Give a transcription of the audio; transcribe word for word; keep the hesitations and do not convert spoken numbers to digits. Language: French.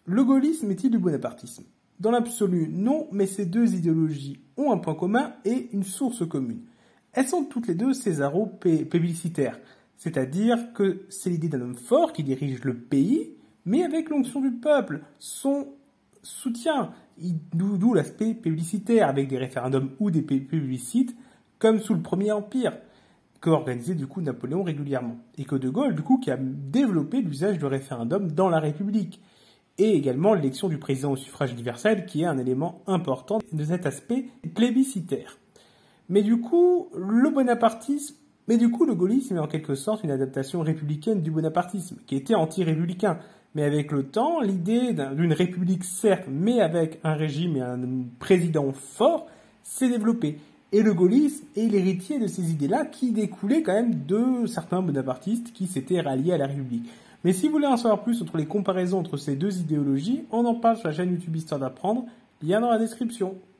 Le gaullisme est-il du bonapartisme? Dans l'absolu, non, mais ces deux idéologies ont un point commun et une source commune. Elles sont toutes les deux césaro-plébiscitaires, c'est-à-dire que c'est l'idée d'un homme fort qui dirige le pays, mais avec l'onction du peuple, son soutien, d'où l'aspect plébiscitaire, avec des référendums ou des plébiscites, comme sous le Premier Empire, que organisait du coup Napoléon régulièrement, et que De Gaulle, du coup, qui a développé l'usage du référendum dans la République, et également l'élection du président au suffrage universel, qui est un élément important de cet aspect plébiscitaire. Mais du coup, le bonapartisme, mais du coup, le gaullisme est en quelque sorte une adaptation républicaine du bonapartisme, qui était anti-républicain. Mais avec le temps, l'idée d'une république, certes, mais avec un régime et un président fort, s'est développée. Et le gaullisme est l'héritier de ces idées-là, qui découlaient quand même de certains bonapartistes qui s'étaient ralliés à la République. Mais si vous voulez en savoir plus entre les comparaisons entre ces deux idéologies, on en parle sur la chaîne YouTube Histoire d'apprendre, lien dans la description.